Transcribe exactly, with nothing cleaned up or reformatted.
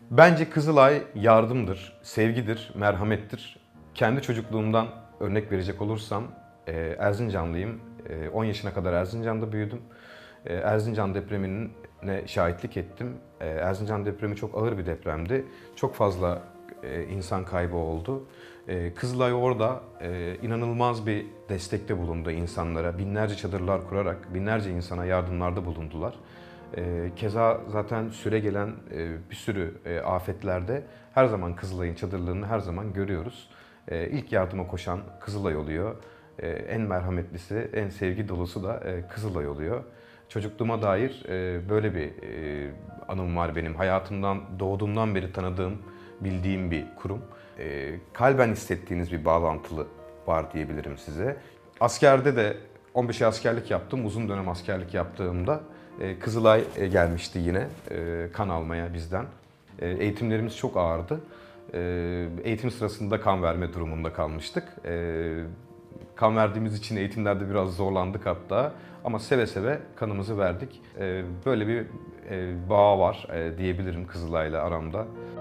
Bence Kızılay yardımdır, sevgidir, merhamettir. Kendi çocukluğumdan örnek verecek olursam e, Erzincanlıyım. E, on yaşına kadar Erzincan'da büyüdüm. E, Erzincan depremine şahitlik ettim. E, Erzincan depremi çok ağır bir depremdi. Çok fazla e, insan kaybı oldu. E, Kızılay orada e, inanılmaz bir destekte bulundu insanlara. Binlerce çadırlar kurarak binlerce insana yardımlarda bulundular. E, keza zaten süre gelen e, bir sürü e, afetlerde her zaman Kızılay'ın çadırlarını her zaman görüyoruz. E, ilk yardıma koşan Kızılay oluyor. E, en merhametlisi, en sevgi dolusu da e, Kızılay oluyor. Çocukluğuma dair e, böyle bir e, anım var benim. Hayatımdan, doğduğumdan beri tanıdığım, bildiğim bir kurum. E, kalben hissettiğiniz bir bağlantılı var diyebilirim size. Askerde de on beş ay askerlik yaptım. Uzun dönem askerlik yaptığımda e, Kızılay e, gelmişti yine e, kan almaya bizden. E, eğitimlerimiz çok ağırdı. E, eğitim sırasında kan verme durumunda kalmıştık. E, kan verdiğimiz için eğitimlerde biraz zorlandık hatta. Ama seve seve kanımızı verdik. E, böyle bir e, bağ var e, diyebilirim Kızılay'la aramda.